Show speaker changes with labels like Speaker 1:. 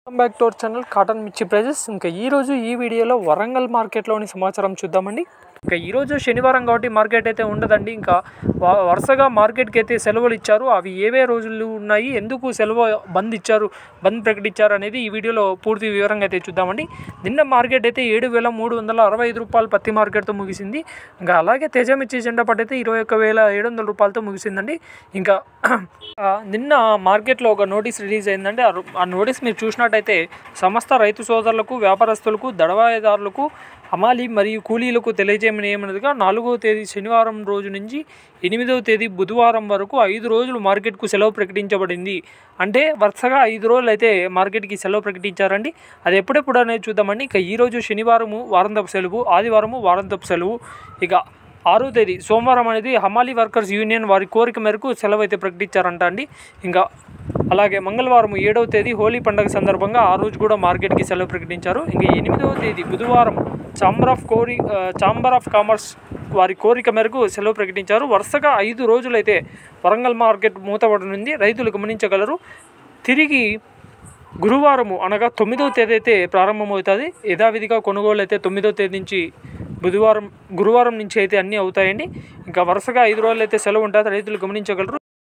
Speaker 1: Welcome back to our channel cotton mirchi prices. ఇంకా ఈరోజు ఈ వీడియోలో వరంగల్ మార్కెట్లోని సమాచారం చూద్దామండి. ఇంకా ఈరోజు శనివారం కాబట్టి మార్కెట్ అయితే ఉండదండి. ఇంకా వరుసగా మార్కెట్కి అయితే సెలవులు ఇచ్చారు. అవి ఏవే రోజులు ఉన్నాయి, ఎందుకు సెలవు బంద్ ప్రకటించారు అనేది ఈ వీడియోలో పూర్తి వివరంగా అయితే చూద్దామండి. నిన్న మార్కెట్ అయితే 7,365 రూపాయలు పత్తి మార్కెట్తో ముగిసింది. ఇంకా అలాగే తేజ మిర్చి జెండా పట్టు అయితే 21,700 రూపాయలతో ముగిసిందండి. ఇంకా నిన్న మార్కెట్లో ఒక నోటీస్ రిలీజ్ అయిందండి. ఆ నోటీస్ మీరు చూసినట్టయితే సమస్త రైతు సోదరులకు, వ్యాపారస్తులకు, దళవాయిదారులకు, హమాలి మరియు కూలీలకు తెలియజేయమని ఏమన్నదిగా 4వ తేదీ శనివారం రోజు నుంచి 8వ తేదీ బుధవారం వరకు 5 రోజులు మార్కెట్కు సెలవు ప్రకటించబడింది. అంటే వరుసగా 5 రోజులు అయితే మార్కెట్కి సెలవు ప్రకటించారండి. అది ఎప్పుడెప్పుడు అనేది చూద్దామండి. ఇక ఈరోజు శనివారము వారాంతపు సెలవు, ఆదివారము వారాంతపు సెలవు. ఇక 6వ తేదీ సోమవారం అనేది హమాలి వర్కర్స్ యూనియన్ వారి కోరిక మేరకు సెలవు అయితే ప్రకటించారంట అండి. ఇంకా అలాగే మంగళవారం 7వ తేదీ హోలీ పండుగ సందర్భంగా ఆ రోజు కూడా మార్కెట్కి సెలవు ప్రకటించారు. ఇంకా 8వ తేదీ బుధవారం ఛాంబర్ ఆఫ్ కామర్స్ వారి కోరిక మేరకు సెలవు ప్రకటించారు. వరుసగా 5 రోజులైతే వరంగల్ మార్కెట్ మూతపడనుంది, రైతులు గమనించగలరు. తిరిగి గురువారము అనగా 9వ తేదీ అయితే ప్రారంభమవుతుంది. యథావిధిగా కొనుగోలు అయితే 9వ తేదీ నుంచి గురువారం నుంచి అయితే అన్నీ అవుతాయండి. ఇంకా వరుసగా 5 రోజులు అయితే సెలవు ఉంటుంది, రైతులు గమనించగలరు.